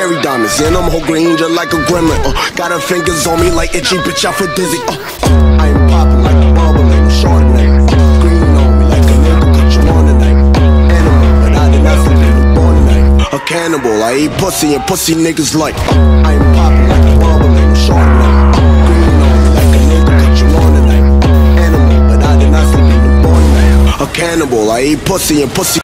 cherry diamonds, and I'm whole green just like a gremlin. Got her fingers on me like itchy, bitch, I feel dizzy. I ain't popping like a bubble, ain't no Chardonnay. Green on me like a nigga, cut you on tonight. Animal, but I did not sleep in the morning night. A cannibal, I eat pussy and pussy niggas like. I ain't popping like a bubble, ain't no Chardonnay. Green on me like a nigga, cut you on tonight. Animal, but I did not sleep in the morning night. A cannibal, I eat pussy and pussy.